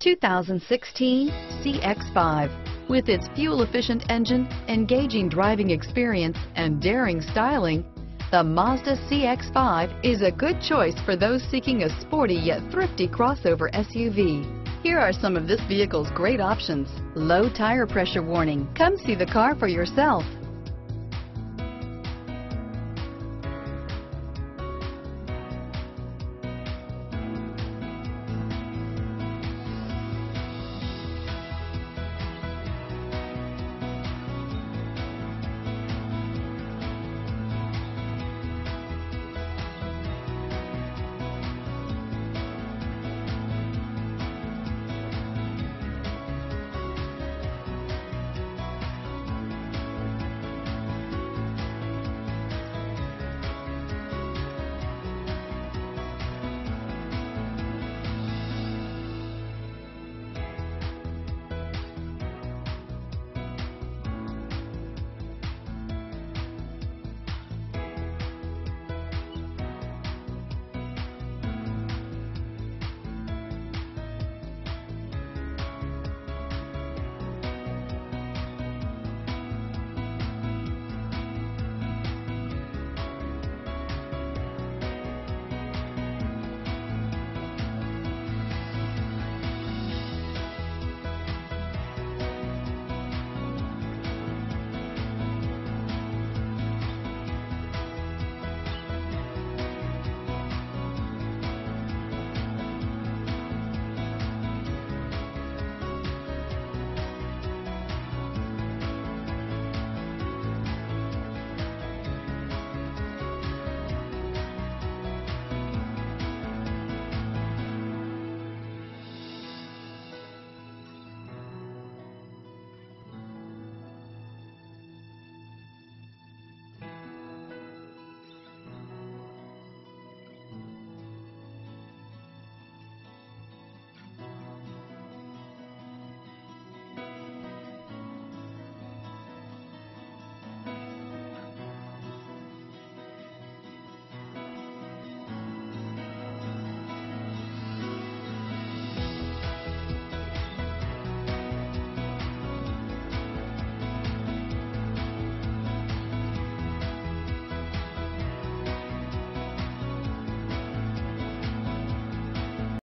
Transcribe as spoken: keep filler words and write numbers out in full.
two thousand sixteen C X five. With its fuel-efficient engine, engaging driving experience, and daring styling, the Mazda C X five is a good choice for those seeking a sporty yet thrifty crossover S U V. Here are some of this vehicle's great options: low tire pressure warning. Come see the car for yourself.